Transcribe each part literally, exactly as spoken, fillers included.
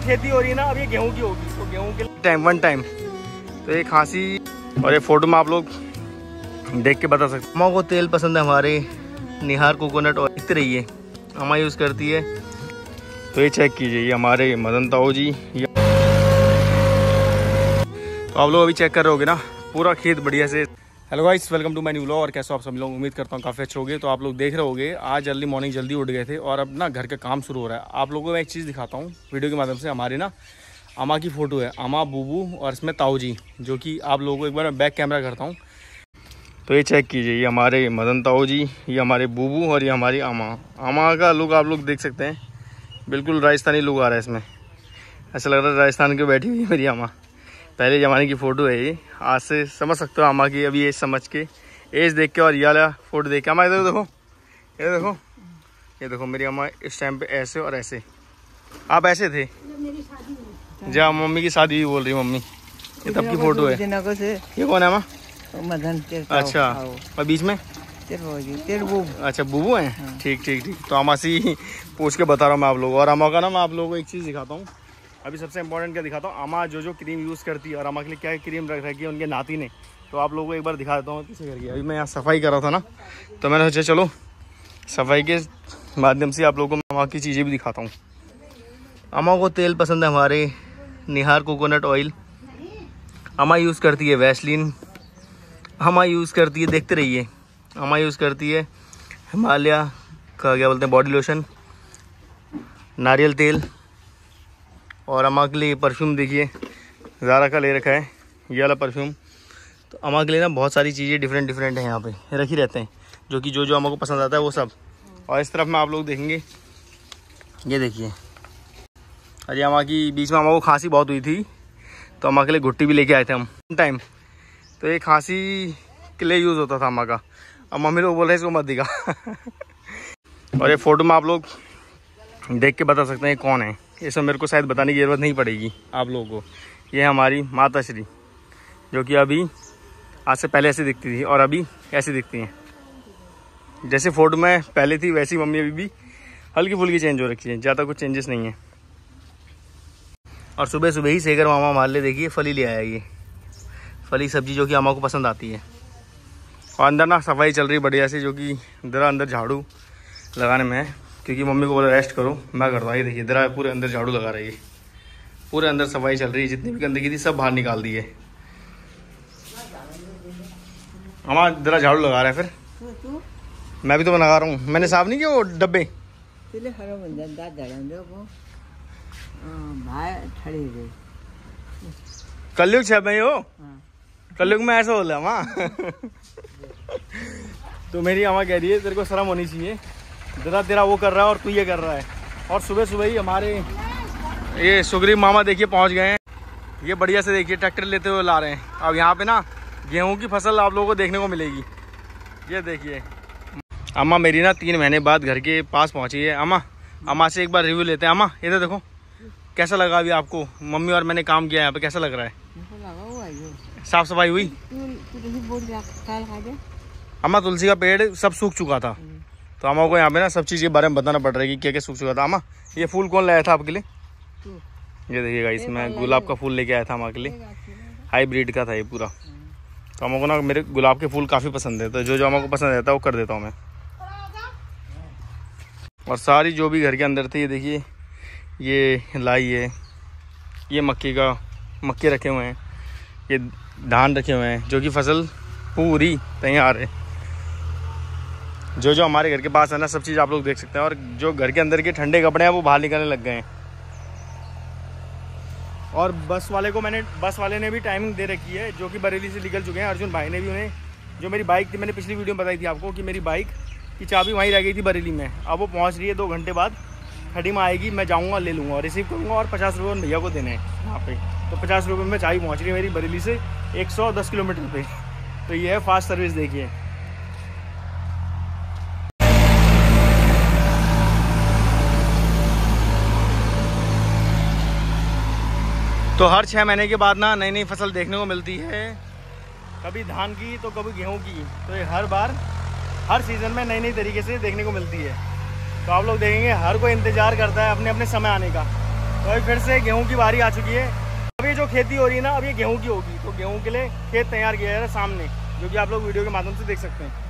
खेती हो रही है ना, अब ये गेहूं की होगी, तो गेहूं के टाइम वन टाइम। तो ये खांसी और ये फोटो में आप लोग देख के बता सकते हैं। अम्मा को तेल पसंद है हमारे, निहार कोकोनट ऑयल दिख रही है, अम्मा यूज़ करती है। तो ये चेक कीजिए, ये हमारे मदन ताऊ जी। तो आप लोग अभी चेक कर रहे होगे ना पूरा खेत बढ़िया से। Hello guys, welcome to my new vlog. और कैसे हो आप सब लोग, उम्मीद करता हूँ काफ़ी अच्छे होगे। तो आप लोग देख रहे होगे आज अर्ली मॉर्निंग जल्दी उठ गए थे और अब ना घर का काम शुरू हो रहा है। आप लोगों को मैं एक चीज़ दिखाता हूँ वीडियो के माध्यम से। हमारी ना अम्मा की फ़ोटो है, अम्मा, बूबू और इसमें ताऊ जी, जो कि आप लोगों को एक बार मैं बैक कैमरा करता हूँ। तो ये चेक कीजिए, ये हमारे मदन ताऊ जी, ये हमारे बूबू और ये हमारी अम्मा। अम्मा का लुक आप लोग देख सकते हैं, बिल्कुल राजस्थानी लुक आ रहा है इसमें। ऐसा लग रहा है राजस्थान के बैठी हुई है मेरी अम्मा। पहले ज़माने की फ़ोटो है ये, आज से समझ सकते हो अम्मा की अभी एज समझ के, एज देख के और ये वाला फोटो देख के। अम्मा इधर देखो, ये देखो, ये देखो मेरी अम्मा इस टाइम पे ऐसे और ऐसे। आप ऐसे थे जब मम्मी की शादी हुई, बोल रही मम्मी। ये तब की फ़ोटो है। ये कौन है अम्मा? मदन। अच्छा, और बीच में अच्छा बूबू हैं। ठीक ठीक ठीक। तो अम्मा से पूछ के बता रहा हूँ मैं आप लोगों को। और अम्मा का ना मैं आप लोगों को एक चीज़ दिखाता हूँ अभी, सबसे इंपॉर्टेंट क्या दिखाता हूँ। अम्मा जो जो क्रीम यूज़ करती है और अम्मा के लिए क्या क्रीम रख रखी है उनके नाती ने, तो आप लोगों को एक बार दिखा देता हूँ किसे करके। अभी मैं यहाँ सफाई कर रहा था ना, तो मैंने सोचा चलो सफाई के माध्यम से आप लोगों को अम्मा की चीज़ें भी दिखाता हूँ। अम्मा को तेल पसंद है हमारे, निहार कोकोनट ऑयल। अम्मा यूज़ करती है वैसलीन, अम्मा यूज़ करती है, देखते रहिए, अम्मा यूज़ करती है हिमालय का क्या बोलते हैं बॉडी लोशन, नारियल तेल। और अम्मा के लिए परफ्यूम देखिए, ज़ारा का ले रखा है ये वाला परफ्यूम। तो अम्मा के लिए ना बहुत सारी चीज़ें डिफरेंट डिफरेंट हैं यहाँ पे रखी रहते हैं, जो कि जो जो अम्मा को पसंद आता है वो सब। और इस तरफ में आप लोग देखेंगे, ये देखिए, अरे अम्मा की बीच में अम्मा को खांसी बहुत हुई थी, तो अम्मा के लिए घुट्टी भी लेके आए थे हम टाइम। तो ये खांसी के लिए यूज़ होता था अम्मा का। अब मम्मी लोग बोल रहे हैं इसको मत दिखा। और ये फ़ोटो में आप लोग देख के बता सकते हैं कौन है। ये सब मेरे को शायद बताने की ज़रूरत नहीं पड़ेगी आप लोगों को। ये है हमारी माता श्री, जो कि अभी आज से पहले ऐसे दिखती थी और अभी ऐसे दिखती हैं। जैसे फ़ोटो में पहले थी वैसी मम्मी अभी भी हल्की फुल्की चेंज हो रखी है, ज़्यादा कुछ चेंजेस नहीं है। और सुबह सुबह ही शेखर मामा हमारे लिए देखिए फली ले आया, ये फली सब्जी जो कि अम्मा को पसंद आती है। और अंदर ना सफाई चल रही है बढ़िया से, जो कि ज़रा अंदर झाड़ू लगाने में है, क्योंकि मम्मी को बोला रेस्ट करो, मैं करता हूँ। ये देखिए ज़रा पूरे अंदर झाड़ू लगा रही है, पूरे अंदर सफाई चल रही है, जितनी भी गंदगी थी सब बाहर निकाल दी है। अम्मा ज़रा झाड़ू लगा रहा है, फिर मैं भी तो लगा रहा हूँ। मैंने साफ नहीं किया वो डब्बे। कलयुग छे भाई हो, कलयुग में ऐसा बोला अम्मा। तो मेरी अम्मा कह रही है तेरे को शर्म होनी चाहिए, जरा तेरा वो कर रहा है और तू ये कर रहा है। और सुबह सुबह ही हमारे ये सुग्रीव मामा देखिए पहुंच गए हैं। ये बढ़िया से देखिए ट्रैक्टर लेते हुए ला रहे हैं। अब यहाँ पे ना गेहूं की फसल आप लोगों को देखने को मिलेगी। ये देखिए अम्मा मेरी ना तीन महीने बाद घर के पास पहुंची है। अम्मा अम्मा से एक बार रिव्यू लेते हैं। अम्मा इधर देखो, कैसा लगा अभी आपको? मम्मी और मैंने काम किया यहाँ पे, कैसा लग रहा है? साफ सफाई हुई? अम्मा तुलसी का पेड़ सब सूख चुका था, तो अम्मा को यहाँ पे ना सब चीज़ के बारे में बताना पड़ रहा है कि क्या क्या सूख चुका था। अम्मा ये फूल कौन लाया था आपके लिए? ये देखिएगा, इसमें गुलाब का फूल लेके आया था अम्मा के लिए, हाईब्रिड का था ये पूरा। तो अम्मा को ना मेरे गुलाब के फूल काफ़ी पसंद है, तो जो जो अम्मा को पसंद रहता है वो कर देता हूँ मैं। और सारी जो भी घर के अंदर थे, ये देखिए ये लाई है, ये मक्की का मक्के रखे हुए हैं, ये धान रखे हुए हैं, जो कि फसल पूरी तैयार है। जो जो हमारे घर के पास है ना सब चीज़ आप लोग देख सकते हैं। और जो घर के अंदर के ठंडे कपड़े हैं वो बाहर निकलने लग गए हैं। और बस वाले को मैंने बस वाले ने भी टाइमिंग दे रखी है, जो कि बरेली से निकल चुके हैं। अर्जुन भाई ने भी उन्हें, जो मेरी बाइक थी, मैंने पिछली वीडियो में बताई थी आपको कि मेरी बाइक की चाबी वहीं रह गई थी बरेली में। अब वो पहुँच रही है, दो घंटे बाद खड़ी में आएगी, मैं जाऊँगा ले लूँगा और रिसीव करूँगा। और पचास रुपये भैया को देने हैं यहाँ पे, तो पचास रुपये में चाबी पहुँच रही है मेरी बरेली से एक सौ दस किलोमीटर पे। तो ये है फास्ट सर्विस, देखिए। तो हर छः महीने के बाद ना नई नई फसल देखने को मिलती है, कभी धान की तो कभी गेहूं की। तो ये हर बार हर सीज़न में नई नई तरीके से देखने को मिलती है। तो आप लोग देखेंगे हर कोई इंतज़ार करता है अपने अपने समय आने का। तो अभी फिर से गेहूं की बारी आ चुकी है। अभी जो खेती हो रही है ना, अब ये गेहूं की होगी। तो गेहूं के लिए खेत तैयार किया है सामने, जो कि आप लोग वीडियो के माध्यम से देख सकते हैं।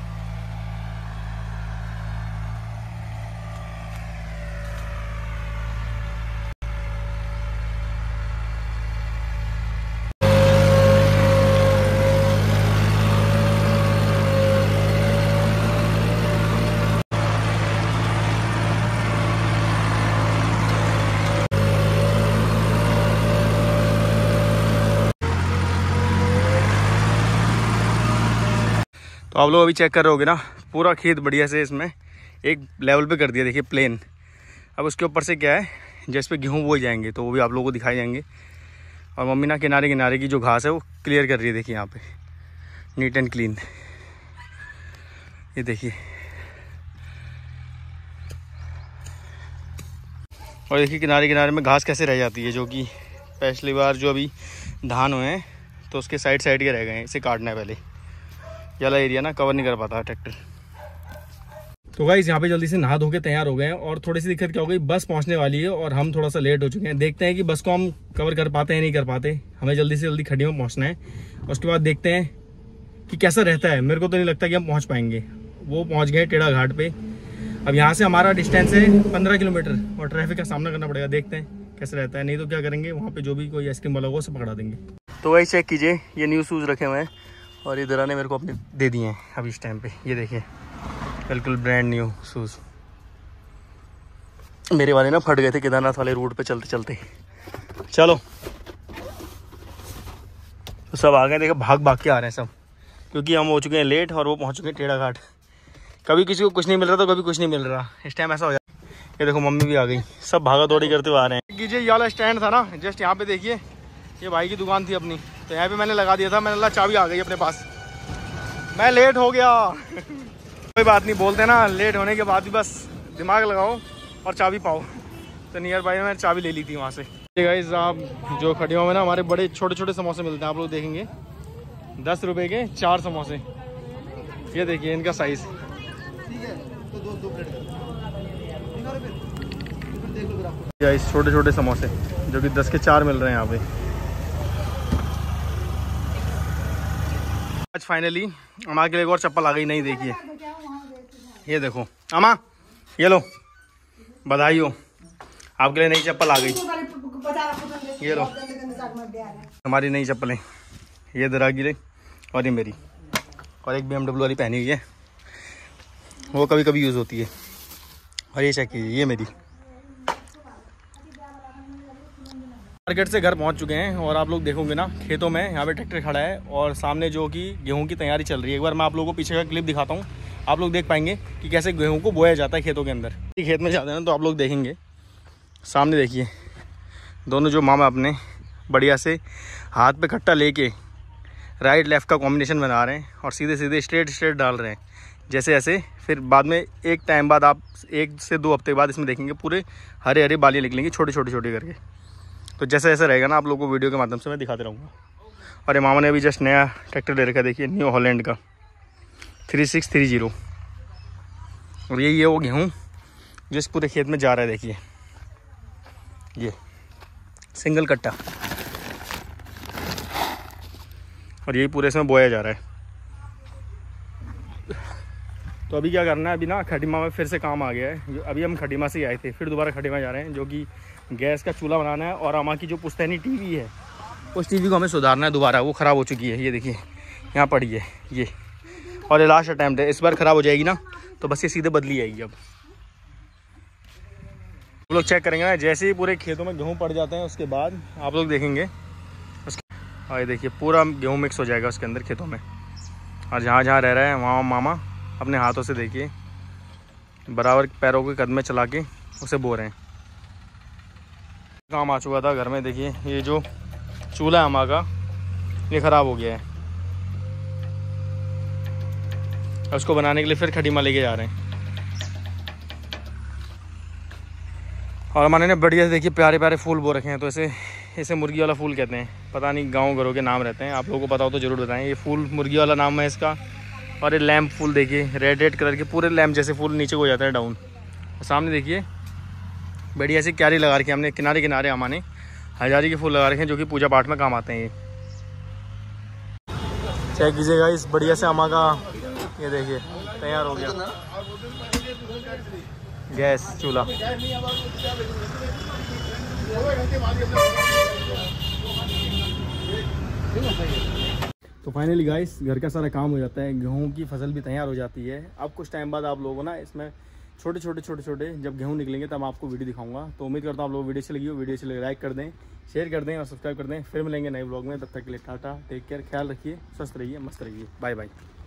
तो आप लोग अभी चेक कर रहे होगे ना, पूरा खेत बढ़िया से इसमें एक लेवल पे कर दिया। देखिए प्लेन। अब उसके ऊपर से क्या है, जिस पे गेहूँ बोए जाएंगे तो वो भी आप लोगों को दिखाए जाएंगे। और मम्मी ना किनारे किनारे की जो घास है वो क्लियर कर रही है। देखिए यहाँ पे नीट एंड क्लीन। ये देखिए, और देखिए किनारे किनारे में घास कैसे रह जाती है, जो कि पिछली बार जो अभी धान हुए हैं तो उसके साइड साइड के रह गए हैं। इसे काटना है पहले, ये वाला एरिया ना कवर नहीं कर पाता ट्रैक्टर। तो गाइस यहाँ पे जल्दी से नहा धो के तैयार हो गए हैं। और थोड़ी सी दिक्कत क्या हो गई, बस पहुंचने वाली है और हम थोड़ा सा लेट हो चुके हैं। देखते हैं कि बस को हम कवर कर पाते हैं नहीं कर पाते। हमें जल्दी से जल्दी खड्डी में पहुंचना है। उसके बाद देखते हैं कि कैसा रहता है। मेरे को तो नहीं लगता कि हम पहुँच पाएंगे। वो पहुँच गए टेढ़ा घाट पे। अब यहाँ से हमारा डिस्टेंस है पंद्रह किलोमीटर और ट्रैफिक का सामना करना पड़ेगा। देखते हैं कैसे रहता है। नहीं तो क्या करेंगे, वहाँ पे जो भी कोई आइसक्रीम वाला होगा उसे पकड़ा देंगे। तो वही चेक कीजिए, ये न्यू शूज़ रखे हुए हैं और ये दरा ने मेरे को अपने दे दिए हैं अभी इस टाइम पे। ये देखिए बिल्कुल ब्रांड न्यू शूज़। मेरे वाले ना फट गए थे केदारनाथ वाले रूट पे चलते चलते। चलो तो सब आ गए। देखो भाग भाग के आ रहे हैं सब, क्योंकि हम हो चुके हैं लेट और वो पहुँच चुके हैं टेढ़ा घाट। कभी किसी को कुछ नहीं मिल रहा तो कभी कुछ नहीं मिल रहा। इस टाइम ऐसा हो जाता है। ये देखो मम्मी भी आ गई, सब भागा दौड़ी करते हुए आ रहे हैं। कीजिए ये वाला स्टैंड था ना, जस्ट यहाँ पे देखिए, ये भाई की दुकान थी अपनी, तो यहाँ पे मैंने लगा दिया था। मैंने अल्लाह चाबी आ गई अपने पास। मैं लेट हो गया कोई बात नहीं, बोलते ना लेट होने के बाद भी बस दिमाग लगाओ और चाबी पाओ। तो नियर बाई में मैंने चाबी ले ली थी वहाँ से। गाइस आप जो खड़ियों में ना हमारे बड़े छोटे छोटे समोसे मिलते हैं, आप लोग देखेंगे दस रुपये के चार समोसे। ये देखिए इनका साइज़। गाइस छोटे छोटे समोसे जो कि दस के चार मिल रहे हैं यहाँ पे। आज फाइनली अम्मा के लिए एक और चप्पल आ गई। नहीं देखिए, ये देखो अम्मा, ये लो बधाई हो, आपके लिए नई चप्पल आ गई। ये लो हमारी नई चप्पलें, ये दरा की और ये मेरी, और एक बी एम डब्ल्यू वाली पहनी हुई है, वो कभी कभी यूज़ होती है। और ये चेक कीजिए, ये मेरी। मार्केट से घर पहुंच चुके हैं और आप लोग देखोगे ना खेतों में यहाँ पे ट्रैक्टर खड़ा है और सामने जो कि गेहूं की तैयारी चल रही है। एक बार मैं आप लोगों को पीछे का क्लिप दिखाता हूँ, आप लोग देख पाएंगे कि कैसे गेहूं को बोया जाता है खेतों के अंदर। खेत में जाते हैं तो आप लोग देखेंगे सामने, देखिए दोनों जो मामा अपने बढ़िया से हाथ पे कट्टा लेके राइट लेफ़्ट का कॉम्बिनेशन बना रहे हैं और सीधे सीधे स्ट्रेट स्ट्रेट डाल रहे हैं जैसे ऐसे। फिर बाद में एक टाइम बाद आप एक से दो हफ्ते बाद इसमें देखेंगे पूरे हरे हरे बालियाँ निकलेंगी छोटे छोटे छोटे करके। तो जैसे ऐसे रहेगा ना, आप लोगों को वीडियो के माध्यम से मैं दिखाते रहूँगा। और ये मामा ने अभी जस्ट नया ट्रैक्टर ले रखा है, देखिए न्यू हॉलैंड का थ्री सिक्स थ्री जीरो। और यही है वो गेहूँ जिस पूरे खेत में जा रहा है। देखिए ये सिंगल कट्टा, और यही पूरे इसमें बोया जा रहा है। तो अभी क्या करना है, अभी ना खटीमा में फिर से काम आ गया है। अभी हम खटीमा से ही आए थे, फिर दोबारा खटीमा जा रहे हैं, जो कि गैस का चूल्हा बनाना है। और अम्मा की जो पुश्तैनी टीवी है, उस टीवी को हमें सुधारना है दोबारा, वो ख़राब हो चुकी है। ये देखिए यहाँ पड़ी है ये, और ये लास्ट अटैम्प्ट है। इस बार ख़राब हो जाएगी ना तो बस ये सीधे बदली जाएगी। अब आप लोग चेक करेंगे ना, जैसे ही पूरे खेतों में गेहूँ पड़ जाते हैं उसके बाद आप लोग देखेंगे उसके, और ये देखिए पूरा गेहूँ मिक्स हो जाएगा उसके अंदर खेतों में। और जहाँ जहाँ रह रहा है वहाँ मामा अपने हाथों से देखिए बराबर पैरों के कदम में चला के उसे बो रहे हैं। काम आ चुका था घर में। देखिए ये जो चूल्हा है अम्मा का, ये ख़राब हो गया है। उसको बनाने के लिए फिर खटीमा लेके जा रहे हैं। और हमारे ने बढ़िया से देखिए प्यारे प्यारे फूल बो रखे हैं। तो ऐसे इसे मुर्गी वाला फूल कहते हैं, पता नहीं गाँव घरों के नाम रहते हैं, आप लोगों को पता हो तो ज़रूर बताएं। ये फूल मुर्गी वाला नाम है इसका। और ये लैम्प फूल देखिए रेड रेड कलर के पूरे लैम्प जैसे फूल नीचे को हो जाता है डाउन। सामने देखिए बढ़िया सी क्यारी लगा रखी है हमने, किनारे किनारे अमाने हजारी के फूल लगा रखे हैं जो कि पूजा पाठ में काम आते हैं। ये चेक कीजिएगा इस बढ़िया से अमा का, ये देखिए तैयार हो गया गैस चूल्हा। तो फाइनली गाइस घर का सारा काम हो जाता है, गेहूं की फसल भी तैयार हो जाती है। अब कुछ टाइम बाद आप लोगों ना इसमें छोटे छोटे छोटे छोटे जब गेहूं निकलेंगे तब आपको वीडियो दिखाऊंगा। तो उम्मीद करता हूँ आप लोग वीडियो अच्छी लगी हो, वीडियो अच्छी लगे लाइक कर दें, शेयर कर दें और सब्सक्राइब कर दें। फिर मिलेंगे नए ब्लॉग में, तब तक के लिए टाटा, टेक केयर, ख्याल रखिए, स्वस्थ रहिए, मस्त रहिए, बाय बाय।